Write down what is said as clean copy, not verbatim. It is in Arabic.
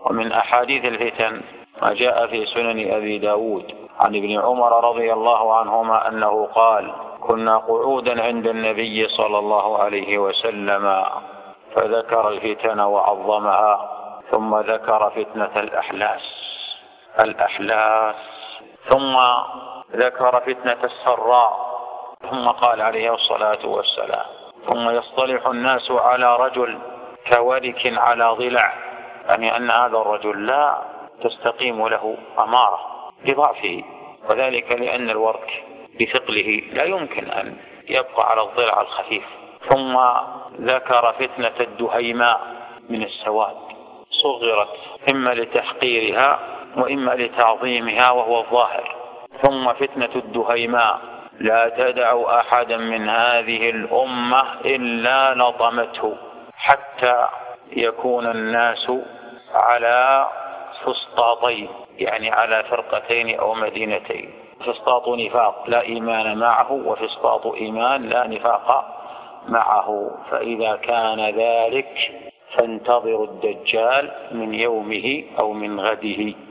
ومن أحاديث الفتن ما جاء في سنن أبي داود عن ابن عمر رضي الله عنهما أنه قال: كنا قعودا عند النبي صلى الله عليه وسلم فذكر الفتن وعظمها، ثم ذكر فتنة الأحلاس، ثم ذكر فتنة السراء، ثم قال عليه الصلاة والسلام: ثم يصطلح الناس على رجل كورك على ضلع، يعني أن هذا الرجل لا تستقيم له أمارة بضعفه، وذلك لأن الورك بثقله لا يمكن أن يبقى على الضلع الخفيف. ثم ذكر فتنة الدهيماء من السواد، صغرت إما لتحقيرها وإما لتعظيمها وهو الظاهر. ثم فتنة الدهيماء لا تدع أحدا من هذه الأمة إلا لطمته، حتى يكون الناس على فسطاطين، يعني على فرقتين أو مدينتين، فسطاط نفاق لا إيمان معه، وفسطاط إيمان لا نفاق معه. فإذا كان ذلك فانتظروا الدجال من يومه أو من غده.